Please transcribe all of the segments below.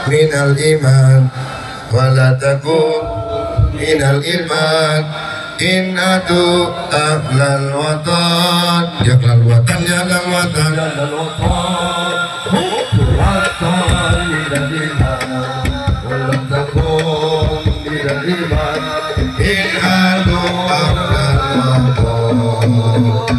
minal iman wala takun minal ilman innatu ahlal watan ya ahlal watan ya ahlal watan ya ahlal watan minal iman wala takun minal iman innatu ahlal watan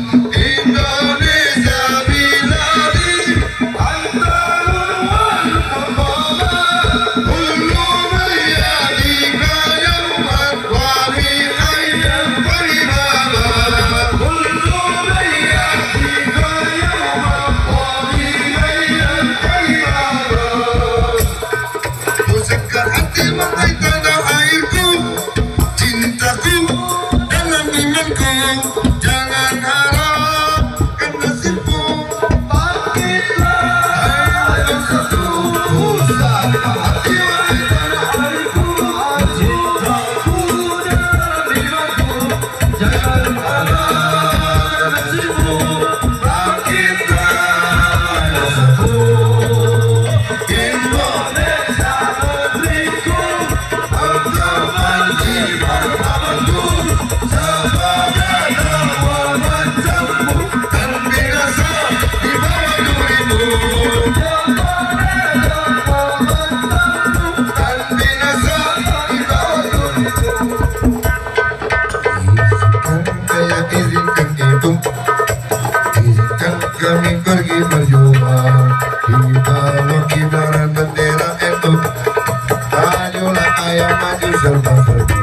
kami pergi berjuang di bawah kibaran bendera itu. Majulah ayam maju serta serta.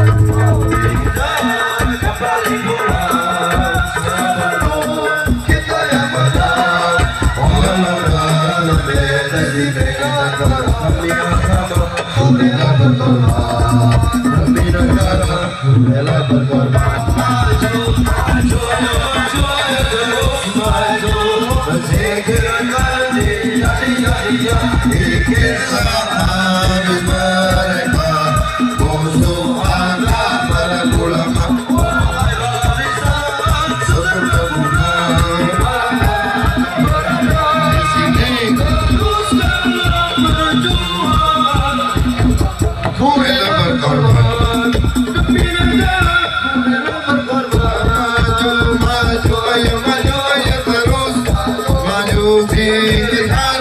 Kita yang menang, orang berbeda di negara kami agama, bela berkorban demi negara, bela berkorban. Maju, maju, maju, terus maju. Berzikirkan dia, ikirlah habis mereka, musuh agama dan ulama. Wahai barisan serta bunga, di sini teruskanlah berjuang. Ku rela berkorban demi negara, ku rela berkorban. Maju, maju, ayo maju, ayo terus maju tinggikan.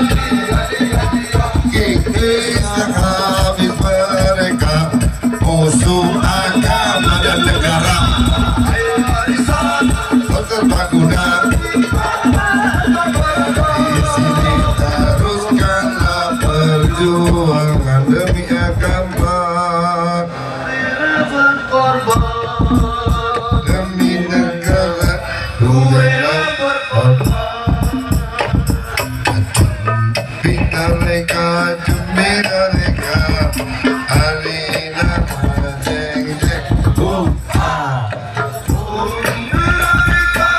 Kikislah habis mereka, musuh agama dan negara. Ayo barisan serbaguna, di sini teruskanlah perjuangan demi agama. Demi negara, ku rela berkorban. Mereka mereka alina jeng jeng mereka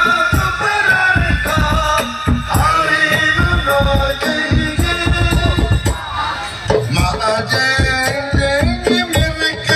alina jeng jeng ma jeng jeng mereka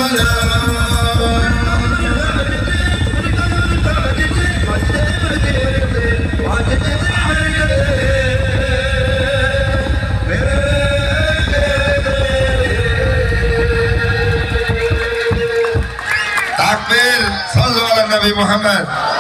Takbir, sallu ala Nabi Muhammad.